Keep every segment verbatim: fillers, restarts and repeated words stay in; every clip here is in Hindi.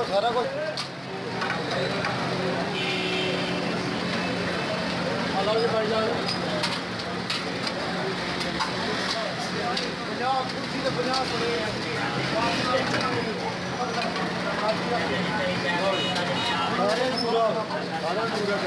सारा कुछ अलग से पड़ जाए पंजाब कुर्सी तो पंजाब पड़े सारे पूरा सारा पूरा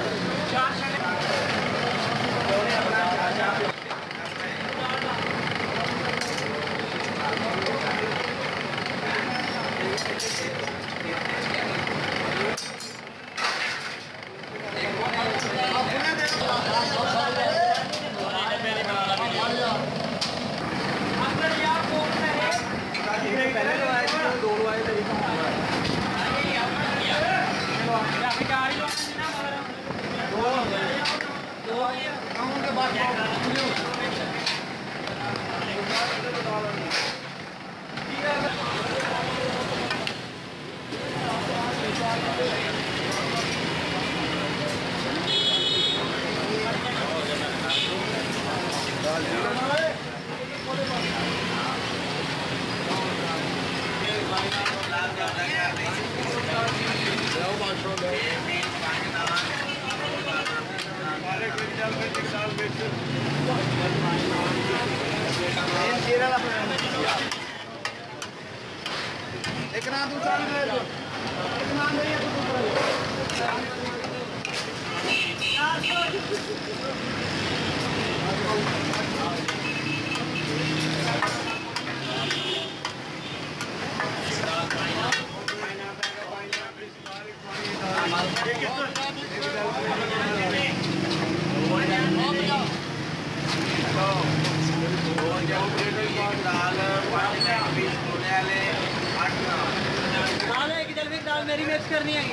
एक नाम दूसरा ले लो एक नाम नहीं है तो दूसरा ले दाल मेरी मिक्स करनी है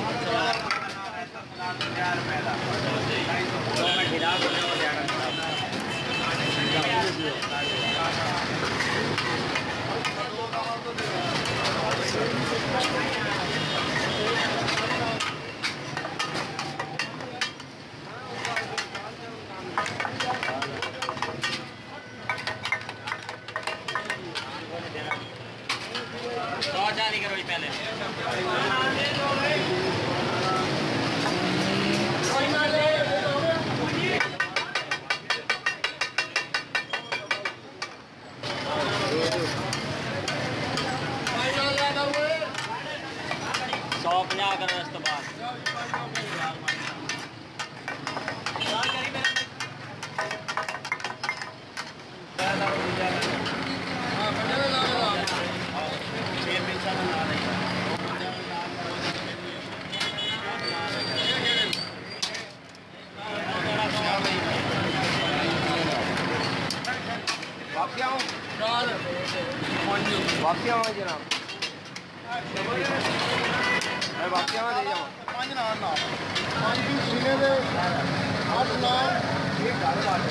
जारी करो पहले सौ पंजाह करो इस तो बाद वापसी आवा जनाब मैं वापसी आवा दे जावा पांच नाम ना पांच भी सीने दे आठ नाम एक घर बाटे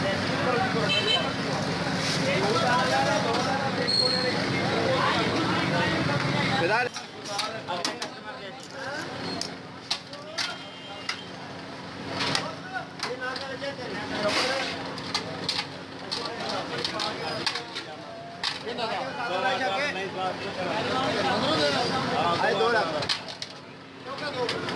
बेदार दो लाख